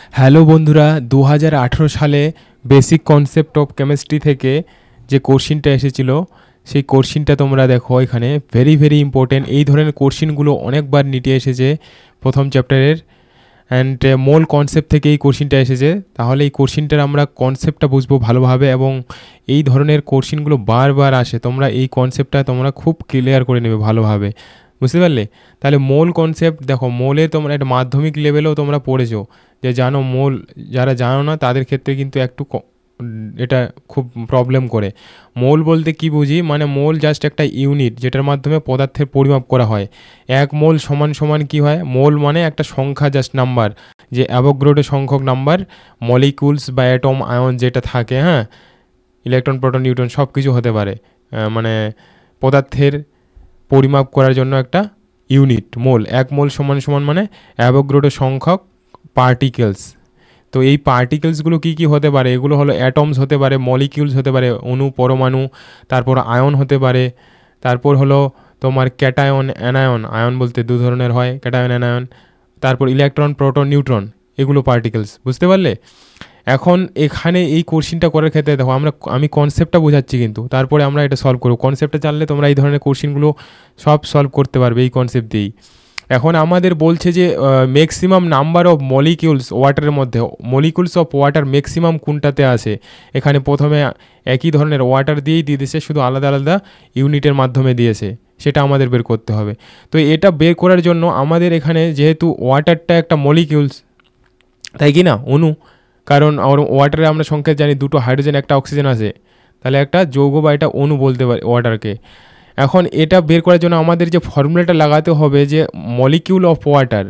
Hello বন্ধুরা, 2018 সালে basic concept of chemistry থেকে যে কোশ্চিনটা এসেছিল সেই কোশ্চিনটা তোমরা দেখো এখানে ভেরি ভেরি ইম্পর্টেন্ট। এই ধরনের কোশ্চিনগুলো অনেকবার নিটে এসেছে প্রথম চ্যাপ্টারের। অ্যান্ড মোল কনসেপ্ট থেকে এই কোশ্চিনটা এসেছে। তাহলে এই কোশ্চিনটার আমরা কনসেপ্টটা বুঝবো ভালোভাবে, এবং এই ধরনের কোশ্চিনগুলো বারবার আসে, তোমরা এই কনসেপ্টটা তোমরা খুব ক্লিয়ার করে নেবে ভালোভাবে, বুঝতে পারলে? তাহলে মোল কনসেপ্ট দেখো, মোলে তোমরা একটা মাধ্যমিক লেভেলেও তোমরা পড়েছো যে জানো মোল। যারা জানো না তাদের ক্ষেত্রে কিন্তু একটু এটা খুব প্রবলেম করে। মোল বলতে কি বুঝি, মানে মোল জাস্ট একটা ইউনিট যেটার মাধ্যমে পদার্থের পরিমাপ করা হয়। এক মোল সমান সমান কি হয়, মোল মানে একটা সংখ্যা, জাস্ট নাম্বার, যে অ্যাভোগাড্রো সংখ্যক নাম্বার মলিকুলস বা অ্যাটম আয়ন যেটা থাকে, হ্যাঁ, ইলেকট্রন প্রোটন নিউট্রন সব কিছু হতে পারে, মানে পদার্থের পরিমাপ করার জন্য একটা ইউনিট মোল। এক মোল সমান সমান মানে অ্যাভোগাড্রো সংখ্যক পার্টিকেলস। তো এই পার্টিকেলসগুলো কী কী হতে পারে, এগুলো হলো অ্যাটমস হতে পারে, মলিকিউলস হতে পারে, অণু পরমাণু, তারপর আয়ন হতে পারে, তারপর হলো তোমার ক্যাটায়ন অ্যানায়ন। আয়ন বলতে দু ধরনের হয়, ক্যাটায়ন অ্যানায়ন। তারপর ইলেকট্রন প্রোটন নিউট্রন, এগুলো পার্টিকেলস, বুঝতে পারলে? এখন এখানে এই কোশ্চিনটা করার ক্ষেত্রে দেখো আমি কনসেপ্টটা বোঝাচ্ছি, কিন্তু তারপরে আমরা এটা সলভ করবো। কনসেপ্টটা জানলে তোমরা এই ধরনের কোশ্চিনগুলো সব সলভ করতে পারবে এই কনসেপ্ট দিয়েই। এখন আমাদের বলছে যে ম্যাক্সিমাম নাম্বার অফ মলিকিউলস ওয়াটারের মধ্যে, মলিকিউলস অফ ওয়াটার ম্যাক্সিমাম কোনটাতে আছে। এখানে প্রথমে একই ধরনের ওয়াটার দিয়েই দিয়ে দিয়েছে, শুধু আলাদা আলাদা ইউনিটের মাধ্যমে দিয়েছে, সেটা আমাদের বের করতে হবে। তো এটা বের করার জন্য আমাদের এখানে যেহেতু ওয়াটারটা একটা মলিকিউলস, তাই কি না, অণু, কারণ ওয়াটারে আমরা সংখ্যা জানি দুটো হাইড্রোজেন একটা অক্সিজেন আছে, তাহলে একটা যৌগ বা এটা অণু বলতে পারি ওয়াটারকে। এখন এটা বের করার জন্য আমাদের যে ফর্মুলাটা লাগাতে হবে, যে molecule of water,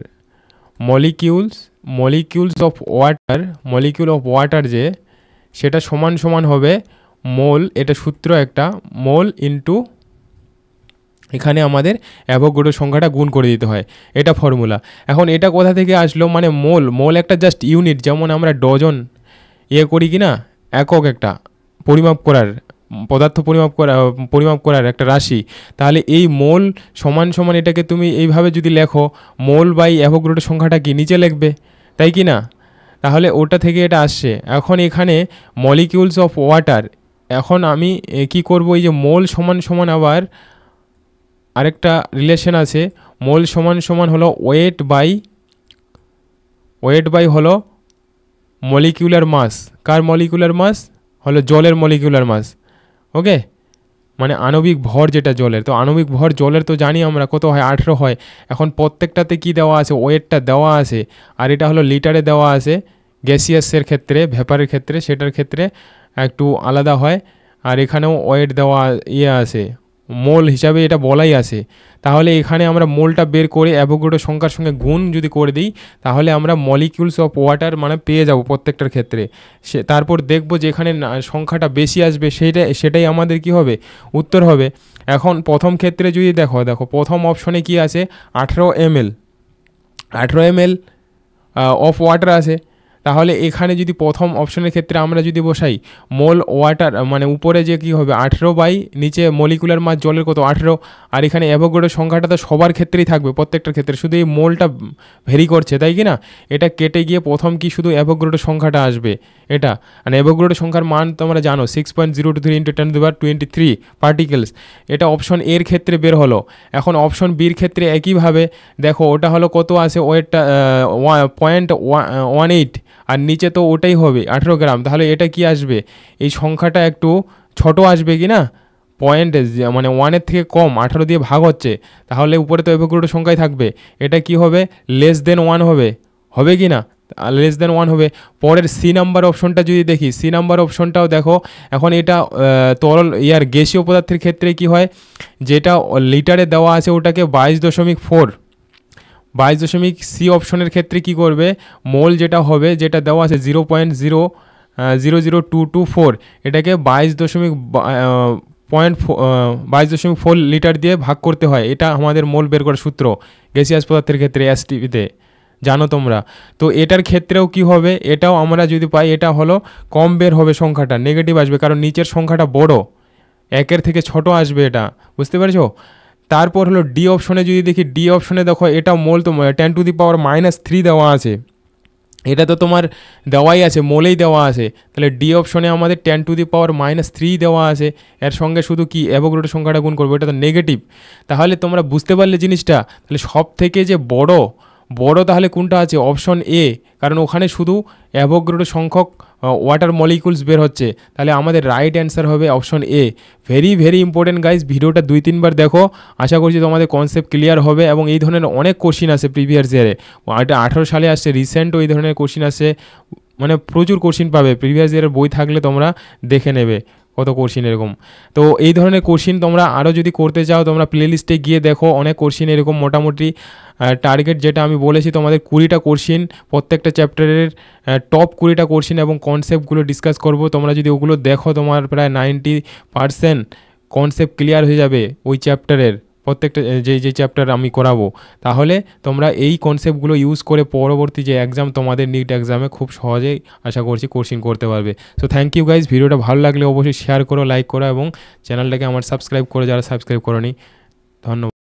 molecule of water যে সেটা সমান সমান হবে মোল, এটা সূত্র একটা, মোল ইন্টু এখানে আমাদের অ্যাভোগাড্রো সংখ্যাটা গুণ করে দিতে হয়, এটা ফর্মুলা। এখন এটা কোথা থেকে আসলো, মানে মোল একটা জাস্ট ইউনিট, যেমন আমরা ডজন করি কি না, একক একটা পরিমাপ করার, পদার্থ পরিমাপ করার একটা রাশি। তাহলে এই মোল সমান সমান এটাকে তুমি এইভাবে যদি লেখো, মোল বাই অ্যাভোগাড্রো সংখ্যাটা কি নিচে লিখবে, তাই কি না? তাহলে ওটা থেকে এটা আসছে। এখন এখানে মলিকিউলস অফ ওয়াটার, এখন আমি কি করব, এই যে মোল সমান সমান আবার আরেকটা রিলেশন আছে, মোল সমান সমান হলো ওয়েট বাই হলো মলিকিউলার মাস। কার মলিকিউলার মাস? হলো জলের মলিকিউলার মাস। ওকে, মানে আণবিক ভর যেটা জলের, তো আণবিক ভর জলের তো জানি আমরা কত হয়, 18 হয়। এখন প্রত্যেকটাতে কি দেওয়া আছে, ওয়েটটা দেওয়া আছে, আর এটা হলো লিটারে দেওয়া আছে। গ্যাসিয়াসের ক্ষেত্রে, ভেপারের ক্ষেত্রে, সেটার ক্ষেত্রে একটু আলাদা হয়। আর এখানেও ওয়েট দেওয়া আছে, মোল হিসাবে এটা বলাই আছে। তাহলে এখানে আমরা মোলটা বের করে অ্যাভোগাড্রো সংখ্যার সঙ্গে গুণ যদি করে দিই, তাহলে আমরা মলিকিউলস অফ ওয়াটার মানে পেয়ে যাব প্রত্যেকটার ক্ষেত্রে। তারপর দেখব যে এখানে সংখ্যাটা বেশি আসবে, সেটাই আমাদের কি হবে, উত্তর হবে। এখন প্রথম ক্ষেত্রে যদি দেখো প্রথম অপশনে কি আছে, 18 ml অফ ওয়াটার আছে। তাহলে এখানে যদি প্রথম অপশনের ক্ষেত্রে আমরা যদি বসাই মোল ওয়াটার, মানে উপরে যে কী হবে 18 বাই নিচে মলিকুলার মাস জলের কত 18, আর এখানে অ্যাভোগাড্রো সংখ্যাটা তো সবার ক্ষেত্রেই থাকবে, প্রত্যেকটার ক্ষেত্রে, শুধু এই মোলটা ভেরি করছে, তাই কি না? এটা কেটে গিয়ে প্রথম কি শুধু অ্যাভোগাড্রো সংখ্যাটা আসবে এটা। আর অ্যাভোগাড্রো সংখ্যার মান তোমরা জানো 6.023 × 10⁻23 পার্টিকেলস। এটা অপশন এর ক্ষেত্রে বের হলো। এখন অপশন বির ক্ষেত্রে একইভাবে দেখো, ওটা হলো কত আছে ওয়েটটা 0.18, আর নিচে তো ওটাই হবে 18 গ্রাম। তাহলে এটা কি আসবে, এই সংখ্যাটা একটু ছোট আসবে কি না, পয়েন্ট মানে 1-এর থেকে কম, 18 দিয়ে ভাগ হচ্ছে, তাহলে উপরে তো অ্যাভোগাড্রো সংখ্যাই থাকবে। এটা কি হবে, লেস দেন 1 হবে কি না, লেস দেন 1 হবে। পরের সি নাম্বার অপশনটা যদি দেখি, সি নাম্বার অপশনটাও দেখো। এখন এটা তরল গ্যাসীয় পদার্থের ক্ষেত্রে কি হয়, যেটা লিটারে দেওয়া আছে ওটাকে 22.4, সি অপশনের ক্ষেত্রে কি করবে, মোল যেটা হবে, যেটা দেওয়া আছে 0.0002224, এটাকে 22.4 লিটার দিয়ে ভাগ করতে হয়। এটা আমাদের মোল বের করার সূত্র গ্যাসিয়াস পদার্থের ক্ষেত্রে, এসটিপিতে জানো তোমরা। তো এটার ক্ষেত্রেও কি হবে, এটাও আমরা যদি পাই, এটা হলো কম বের হবে, সংখ্যাটা নেগেটিভ আসবে, কারণ নিচের সংখ্যাটা বড়, 1-এর থেকে ছোট আসবে, এটা বুঝতে পারছো। তারপর হলো ডি অপশনে যদি দেখি, ডি অপশনে দেখো এটা মোল তো 10⁻³ দেওয়া আছে। এটা তো তোমার দেওয়াই আছে, মোলেই দেওয়া আছে। তাহলে ডি অপশনে আমাদের 10⁻³ দেওয়া আছে, এর সঙ্গে শুধু কি অ্যাভোগাড্রো সংখ্যাটা গুণ করবো, এটা তো নেগেটিভ। তাহলে তোমরা বুঝতে পারলে জিনিসটা। তাহলে সব থেকে যে বড় বড় তাহলে কোনটা আছে, অপশন এ, কারণ ওখানে শুধু অ্যাভোগাড্রো সংখ্যক ওয়াটার মলিকুলস বের হচ্ছে। তাহলে আমাদের রাইট অ্যান্সার হবে option A. Very very important guys, ভিডিওটা 2-3 বার দেখো, আশা করছি তোমাদের কনসেপ্ট ক্লিয়ার হবে। এবং এই ধরনের অনেক কোশ্চিন আছে প্রিভিয়াস ইয়ারে, এটা 18 সালে আসছে, রিসেন্টও এই ধরনের কোশ্চিন আসে, মানে প্রচুর কোশ্চিন পাবে। প্রিভিয়াস ইয়ারের বই থাকলে তোমরা দেখে নেবে কত কোশ্চিন এরকম। তো এই ধরনের কোশ্চিন তোমরা আরও যদি করতে চাও, তোমরা প্লেলিস্টে গিয়ে দেখো, অনেক কোশ্চিন এরকম মোটামুটি টার্গেট যেটা আমি বলেছি তোমাদের 20টা কোশ্চিন, প্রত্যেকটা চ্যাপ্টারের টপ 20টা কোশ্চিন এবং কনসেপ্টগুলো ডিসকাস করব। তোমরা যদি ওগুলো দেখো, তোমার প্রায় 90% কনসেপ্ট ক্লিয়ার হয়ে যাবে ওই চ্যাপ্টারের, প্রত্যেকটা যে চ্যাপ্টার আমি করাবো। তাহলে তোমরা এই কনসেপ্টগুলো ইউজ করে পরবর্তী যে এক্সাম তোমাদের নিট এক্সামে খুব সহজেই আশা করছি কোশ্চিন করতে পারবে। সো থ্যাংক ইউ গাইজ, ভিডিওটা ভালো লাগলে অবশ্যই শেয়ার করো, লাইক করো এবং চ্যানেলটাকে আমার সাবস্ক্রাইব করো যারা সাবস্ক্রাইব করোনি। ধন্যবাদ।